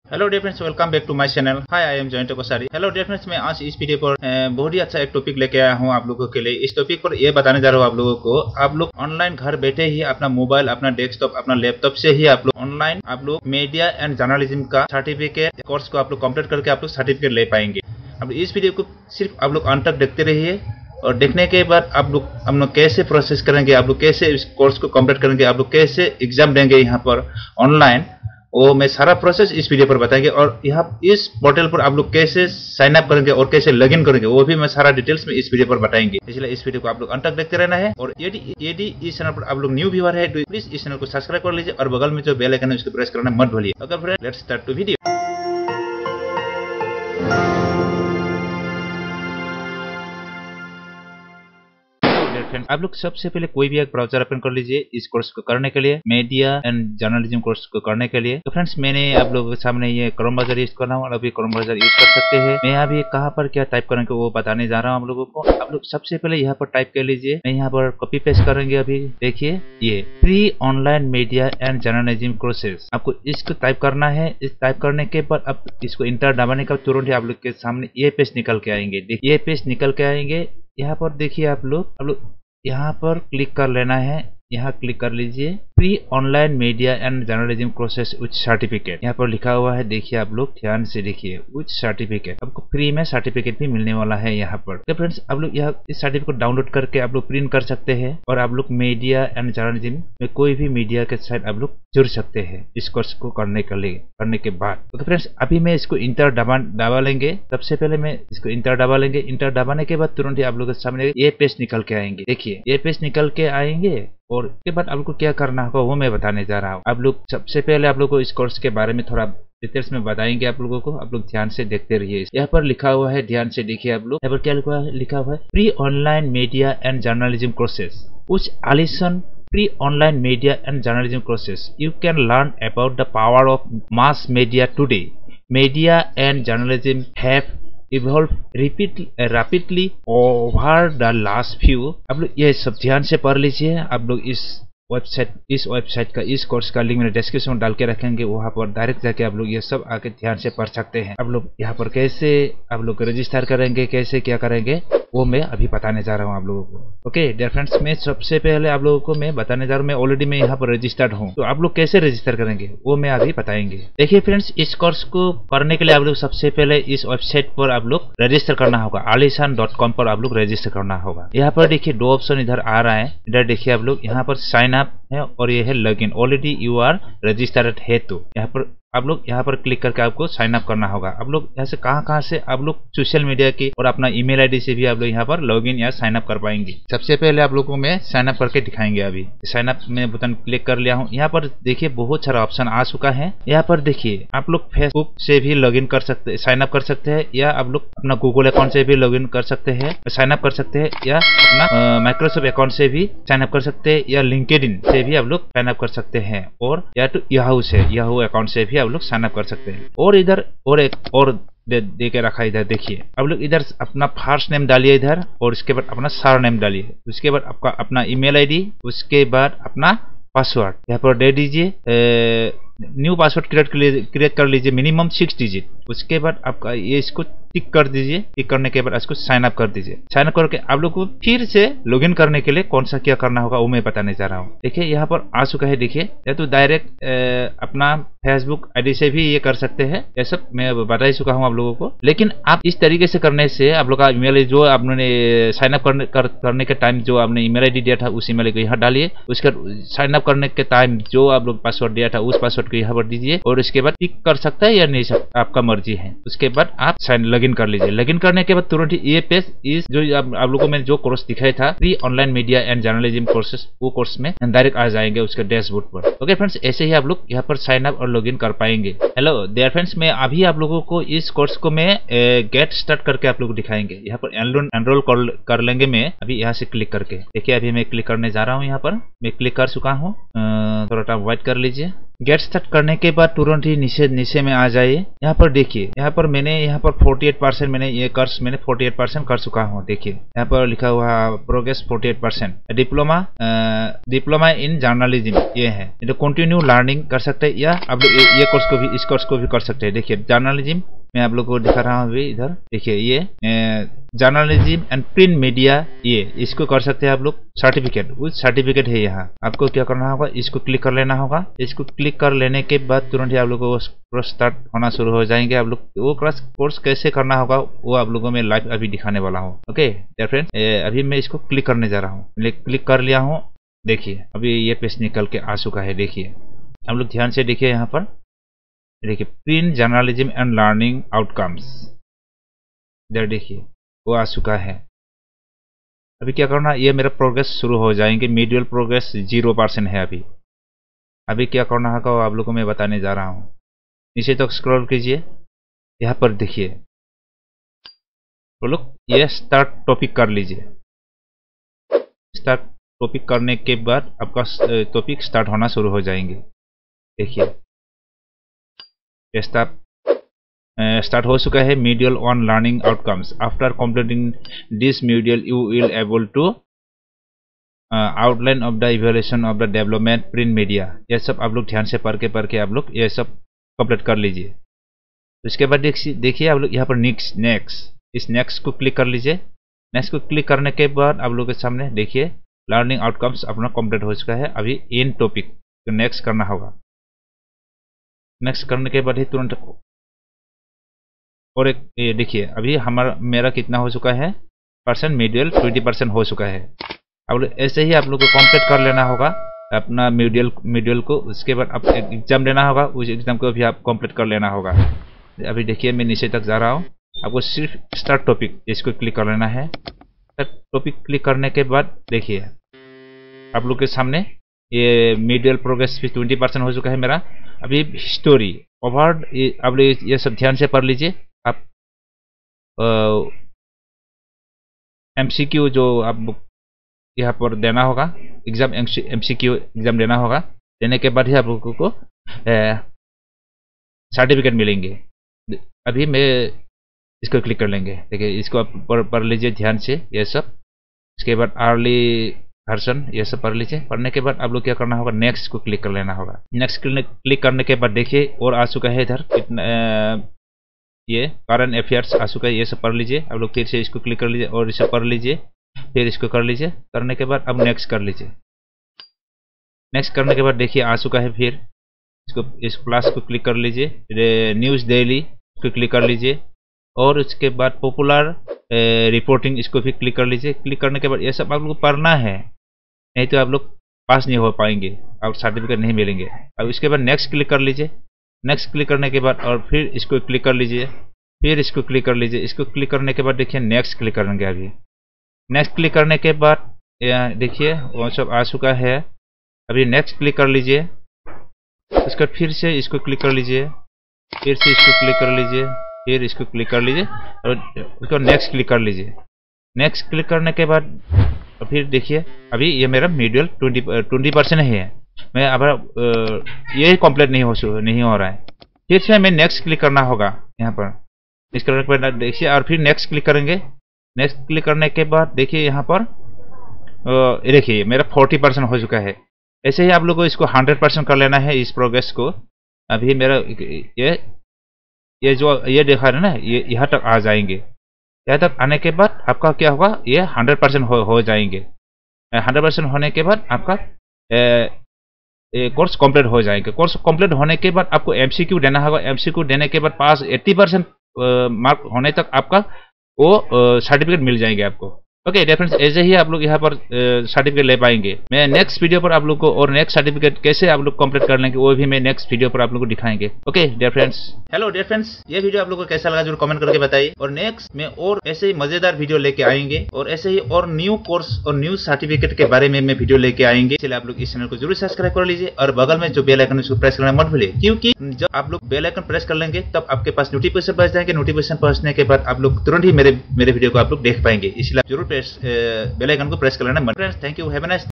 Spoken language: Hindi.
Hello dear friends, welcome back to my channel. Hi, I am 𝕨𝕚𝕤 𝕨। Hello dear friends, मैं आज इस वीडियो पर बहुत ही अच्छा एक टॉपिक लेके आया हूँ आप लोगों के लिए। इस टॉपिक पर ये बताने जा रहा हूँ आप लोगों को, आप लोग ऑनलाइन घर बैठे ही अपना मोबाइल, अपना डेस्कटॉप, अपना लैपटॉप से ही आप लोग ऑनलाइन आप लोग मीडिया एंड जर्नलिज्म का सर्टिफिकेट कोर्स को आप लोग कंप्लीट करके आप लोग सर्टिफिकेट ले पाएंगे। अब इस वीडियो को सिर्फ आप लोग अंत तक देखते रहिए और देखने के बाद आप लोग कैसे प्रोसेस करेंगे, आप लोग कैसे इस कोर्स को कंप्लीट करेंगे, आप लोग कैसे एग्जाम देंगे यहाँ पर ऑनलाइन, वो मैं सारा प्रोसेस इस वीडियो पर बताएंगे। और यहाँ इस पोर्टल पर आप लोग कैसे साइन अप करेंगे और कैसे लॉगिन करेंगे वो भी मैं सारा डिटेल्स में इस वीडियो पर बताएंगे। इसलिए इस वीडियो को आप लोग अंत तक देखते रहना है। और यदि इस चैनल पर आप लोग न्यू व्यूअर है तो प्लीज इस चैनल को सब्सक्राइब कर लीजिए और बगल में जो बेल आइकन है उसको प्रेस करना मत भूलिए। Okay friends, let's start to video. आप लोग सबसे पहले कोई भी एक ब्राउजर ओपन कर लीजिए इस कोर्स को करने के लिए, मीडिया एंड जर्नलिज्म कोर्स को करने के लिए। तो फ्रेंड्स, मैंने आप लोगों के सामने ये क्रोम ब्राउजर यूज कर रहा हूँ और अभी क्रोम ब्राउजर यूज कर सकते हैं। मैं अभी कहाँ पर क्या टाइप करेंगे वो बताने जा रहा हूँ आप लोगों को। आप लोग सबसे पहले यहाँ पर टाइप कर लीजिए, मैं यहाँ पर कॉपी पेस्ट करेंगे। अभी देखिए, ये free online media and journalism courses, आपको इसको टाइप करना है। इस टाइप करने के बाद आप इसको इंटर दबाने का तुरंत ही आप लोग के सामने ये पेज निकल के आएंगे। देखिए, ये पेज निकल के आएंगे। यहाँ पर देखिए, आप लोग यहाँ पर क्लिक कर लेना है। यहाँ क्लिक कर लीजिए, free online media and journalism courses with certificate, यहाँ पर लिखा हुआ है। देखिए, आप लोग ध्यान से देखिए, विद सर्टिफिकेट, आपको फ्री में सर्टिफिकेट भी मिलने वाला है यहाँ पर। तो फ्रेंड्स, आप लोग यहाँ इस सर्टिफिकेट डाउनलोड करके आप लोग प्रिंट कर सकते हैं और आप लोग मीडिया एंड जर्नलिज्म में कोई भी मीडिया के साथ आप लोग जुड़ सकते हैं इस कोर्स को करने के बाद। तो फ्रेंड्स, अभी मैं इसको इंटर दबा लेंगे। सबसे पहले मैं इसको इंटर दबा लेंगे। इंटर दबाने के बाद तुरंत ही आप लोगों के सामने ये पेज निकल के आएंगे। देखिए, ये पेज निकल के आएंगे और इसके बाद आपको क्या करना होगा वो मैं बताने जा रहा हूँ। आप लोग सबसे पहले आप लोग को इस कोर्स के बारे में थोड़ा डिटेल्स में बताएंगे आप लोगों को। आप लोग ध्यान से देखते रहिए। यहाँ पर लिखा हुआ है, ध्यान से देखिए आप लोग। यहाँ पर क्या लिखा हुआ है, free online media and journalism courses which Alison free online media and journalism courses. You can learn about the power of mass media today. Media and journalism have evolved rapidly over the last few। आप लोग ये सब ध्यान से पढ़ लीजिए। आप लोग इस वेबसाइट का, इस कोर्स का लिंक मैंने डिस्क्रिप्शन में डाल के रखेंगे, वहाँ पर डायरेक्ट जाके आप लोग ये सब आके ध्यान से पढ़ सकते हैं। आप लोग यहाँ पर कैसे आप लोग रजिस्टर करेंगे, कैसे क्या करेंगे वो मैं अभी बताने जा रहा हूँ आप लोगों को। ओके डियर फ्रेंड्स, मैं सबसे पहले आप लोगों को मैं बताने जा रहा हूँ, मैं ऑलरेडी मैं यहाँ पर रजिस्टर्ड हूँ। तो आप लोग कैसे रजिस्टर करेंगे वो मैं अभी बताएंगे। देखिए फ्रेंड्स, इस कोर्स को करने के लिए आप लोग सबसे पहले इस वेबसाइट पर आप लोग रजिस्टर करना होगा। alison.com पर आप लोग रजिस्टर करना होगा। यहाँ पर देखिए दो ऑप्शन इधर आ रहा है। इधर देखिए आप लोग, यहाँ पर साइन अप है और ये है login. Already you are registered है, तो यहाँ पर आप लोग यहाँ पर क्लिक करके आपको साइन अप करना होगा। आप लोग यहाँ से कहाँ से आप लोग सोशल मीडिया की और अपना ईमेल आईडी से भी आप लोग यहाँ पर लॉगिन या साइन अप कर पाएंगे। सबसे पहले आप लोगों को मैं साइन अप करके दिखाएंगे। अभी साइन अप में बटन क्लिक कर लिया हूँ। यहाँ पर देखिए बहुत सारा ऑप्शन आ चुका है। यहाँ पर देखिए, आप लोग फेसबुक से भी लॉगिन कर सकते, साइन अप कर सकते हैं, या आप लोग अपना गूगल अकाउंट से भी लॉगिन कर सकते हैं, साइन अप कर सकते हैं, या अपना माइक्रोसॉफ्ट अकाउंट से भी साइन अप कर सकते हैं, या लिंक्डइन से भी आप लोग साइन अप कर सकते हैं, और या तो याहू अकाउंट से भी आप लोग साइन अप कर सकते हैं। और इधर और एक और दे के रखा। इधर देखिए, आप लोग इधर अपना फर्स्ट नेम डालिए इधर, और उसके बाद अपना सर नेम डालिए, उसके बाद आपका अपना ईमेल आईडी, उसके बाद अपना पासवर्ड यहाँ पर दे दीजिए। न्यू पासवर्ड क्रिएट कर लीजिए, मिनिमम 6 डिजिट। उसके बाद आपका ये इसको टिक कर दीजिए। टिक करने के बाद इसको साइन अप कर दीजिए। साइन अप करके आप लोग को फिर से लॉगिन करने के लिए कौन सा क्या करना होगा वो मैं बताने जा रहा हूँ। देखिए, यहाँ पर आ चुका है। देखिए, या तो डायरेक्ट अपना फेसबुक आईडी से भी ये कर सकते हैं। ये सब मैं बता ही चुका हूँ आप लोगों को। लेकिन आप इस तरीके से करने से आप लोग का ईमेल जो आपने साइन अप करने के टाइम जो आपने ईमेल आईडी दिया था उस ईमेल को यहाँ डालिए। उसके साइन अप करने के टाइम जो आप लोग पासवर्ड दिया था उस पासवर्ड को यहाँ पर दीजिए, और उसके बाद टिक कर सकता है या नहीं सकता, आपका मर्जी है। उसके बाद आप लॉगिन कर लीजिए। लॉगिन करने के बाद तुरंत ही ये पेज इस जो आप लोगों को मैंने जो कोर्स दिखाया था, free online media and journalism courses, वो कोर्स में डायरेक्ट आ जाएंगे उसके डैशबोर्ड पर। ओके फ्रेंड्स, ऐसे ही आप लोग यहाँ पर साइन अप और लॉगिन कर पाएंगे। हेलो डियर फ्रेंड्स, मैं अभी आप लोगों को इस कोर्स को मैं गेट स्टार्ट करके आप लोग दिखाएंगे। यहाँ पर एनरोल कर लेंगे मैं अभी यहाँ से क्लिक करके। देखिए, अभी मैं क्लिक करने जा रहा हूँ। यहाँ पर मैं क्लिक कर चुका हूँ। थोड़ा टाइम वेट कर लीजिए। गेट स्टार्ट करने के बाद तुरंत ही नीचे में आ जाइए। यहाँ पर देखिए, यहाँ पर मैंने 48% मैंने ये कोर्स मैंने 48% कर चुका हूँ। देखिए यहाँ पर लिखा हुआ प्रोग्रेस 48%। डिप्लोमा इन जर्नलिज्म ये है। तो कंटिन्यू लर्निंग कर सकते हैं, या आप लोग ये कोर्स को भी, इस कोर्स को भी कर सकते हैं। देखिए जर्नलिज्म मैं आप लोग को दिखा रहा हूँ अभी इधर। देखिए ये जर्नलिज्म एंड प्रिंट मीडिया, ये इसको कर सकते हैं आप लोग। सर्टिफिकेट विथ सर्टिफिकेट है यहाँ। आपको क्या करना होगा, इसको क्लिक कर लेना होगा। इसको क्लिक कर लेने के बाद तुरंत ही आप लोग को कोर्स स्टार्ट होना शुरू हो जाएंगे। आप लोग वो कोर्स कैसे करना होगा वो आप लोगों में लाइव अभी दिखाने वाला हूँ। ओके डियर फ्रेंड्स, अभी मैं इसको क्लिक करने जा रहा हूँ। क्लिक कर लिया हूँ। देखिए अभी ये पेज निकल के आ चुका है। देखिए आप लोग ध्यान से देखिए, यहाँ पर देखिए print journalism and learning outcomes, इधर देखिए वो आ चुका है। अभी क्या करना, ये मेरा प्रोग्रेस शुरू हो जाएंगे। मीडियल प्रोग्रेस 0% है अभी क्या करना होगा वो आप लोगों को मैं बताने जा रहा हूँ। नीचे तक स्क्रॉल कीजिए, यहाँ पर देखिए वो लोग ये स्टार्ट टॉपिक कर लीजिए। स्टार्ट टॉपिक करने के बाद आपका टॉपिक स्टार्ट होना शुरू हो जाएंगे। देखिए स्टार्ट हो चुका है। Medial on learning outcomes. After completing this medial you will able to outline of the evaluation of the development print media. ये सब आप लोग ध्यान से पढ़ के आप लोग ये सब कंप्लीट कर लीजिए। उसके बाद देखिए आप लोग यहाँ पर नेक्स्ट इस नेक्स्ट को क्लिक कर लीजिए। नेक्स्ट को क्लिक करने के बाद आप लोग के सामने देखिए लर्निंग आउटकम्स अपना कंप्लीट हो चुका है। अभी इन टॉपिक तो नेक्स्ट करना होगा। नेक्स्ट करने के बाद ही तुरंत और एक ये देखिए अभी मेरा कितना हो चुका है परसेंट, मीडियल 20% हो चुका है। अब ऐसे ही आप लोग को कंप्लीट कर लेना होगा अपना मीडियल को। उसके बाद आप एग्जाम देना होगा, उस एग्जाम को भी आप कंप्लीट कर लेना होगा। अभी देखिए मैं नीचे तक जा रहा हूँ। आपको सिर्फ स्टार्ट टॉपिक इसको क्लिक कर लेना है। स्टार्ट टॉपिक क्लिक करने के बाद देखिए आप लोग के सामने ये मीडियल प्रोग्रेस भी 20% हो चुका है मेरा। अभी हिस्टोरी ओवर आप ये सब ध्यान से पढ़ लीजिए। आप MCQ जो आप यहाँ पर देना होगा एग्जाम, MCQ एग्जाम देना होगा। देने के बाद ही आप लोगों को सर्टिफिकेट मिलेंगे। अभी मैं इसको क्लिक कर लेंगे। देखिए इसको आप पढ़ लीजिए ध्यान से ये सब। इसके बाद अर्ली वर्जन ये सब पढ़ लीजिए। पढ़ने के बाद आप लोग क्या करना होगा, नेक्स्ट को क्लिक कर लेना होगा। नेक्स्ट क्लिक करने के बाद देखिए और आ चुका है इधर ये करंट अफेयर्स आ चुका है। ये सब पढ़ लीजिए। आप लोग फिर से इसको क्लिक कर लीजिए और इसे पढ़ लीजिए। फिर इसको कर लीजिए। करने के बाद अब नेक्स्ट कर लीजिए। नेक्स्ट करने के बाद देखिए आ चुका है। फिर इस प्लस को क्लिक कर लीजिए। न्यूज़ डेली इसको क्लिक कर लीजिए और उसके बाद पॉपुलर रिपोर्टिंग इसको भी क्लिक कर लीजिए। क्लिक करने के बाद ये सब आप लोग को पढ़ना है, नहीं तो आप लोग पास नहीं हो पाएंगे, आप सर्टिफिकेट नहीं मिलेंगे। अब इसके बाद नेक्स्ट क्लिक कर लीजिए। नेक्स्ट क्लिक करने के बाद और फिर इसको क्लिक कर लीजिए। फिर इसको क्लिक कर लीजिए। इसको क्लिक करने के बाद देखिए नेक्स्ट क्लिक करेंगे। अभी नेक्स्ट क्लिक करने के बाद देखिए वो सब आ चुका है। अभी नेक्स्ट क्लिक कर लीजिए। उसके बाद फिर से इसको क्लिक कर लीजिए। फिर से इसको क्लिक कर लीजिए। फिर इसको क्लिक कर लीजिए और उसको नेक्स्ट क्लिक कर लीजिए। नेक्स्ट क्लिक करने के बाद फिर देखिए अभी ये मेरा मीडियल 20% है। मैं अब ये कंप्लीट नहीं हो रहा है। फिर से मैं नेक्स्ट क्लिक करना होगा यहाँ पर। नेक्स्ट करने के बाद देखिए और फिर नेक्स्ट क्लिक करेंगे। नेक्स्ट क्लिक करने के बाद देखिए यहाँ पर देखिए मेरा 40% हो चुका है। ऐसे ही आप लोगों को इसको 100% कर लेना है इस प्रोग्रेस को। अभी मेरा ये जो ये देखा है ना, ये यहाँ तक आ जाएंगे। यहाँ तक आने के बाद आपका क्या होगा, ये 100% हो जाएंगे। 100% होने के बाद आपका कोर्स कंप्लीट हो जाएंगे। कोर्स कंप्लीट होने के बाद आपको MCQ देना होगा। MCQ देने के बाद पास 80% मार्क होने तक आपका वो सर्टिफिकेट मिल जाएंगे आपको। ओके डियर फ्रेंड्स, ऐसे ही आप लोग यहाँ पर सर्टिफिकेट ले पाएंगे। मैं नेक्स्ट वीडियो पर आप लोग को और नेक्स्ट सर्टिफिकेट कैसे आप लोग कंप्लीट कर लेंगे वो भी मैं नेक्स्ट वीडियो पर आप लोग को दिखाएंगे। Okay dear friends, hello dear friends, ये वीडियो आप लोग को कैसा लगा जरूर कमेंट करके बताइए। और नेक्स्ट में और ऐसे ही मजेदार वीडियो लेके आएंगे और ऐसे ही और न्यू कोर्स और न्यू सर्टिफिकेट के बारे में मैं वीडियो लेके आएंगे। इसलिए आप लोग इस चैनल को जरूर सब्सक्राइब कर लीजिए और बगल में जो बेल आइकन उसको प्रेस करना मत भूलिए, क्योंकि जब आप लोग बेल आइकन प्रेस कर लेंगे तब आपके पास नोटिफिकेशन पहुंच जाएंगे। नोटिफिकेशन पहुंचने के बाद आप लोग तुरंत ही मेरे वीडियो को आप लोग देख पाएंगे। इसलिए आप जरूर बेल आइकन को प्रेस कर लेना। Friends, thank you, have a nice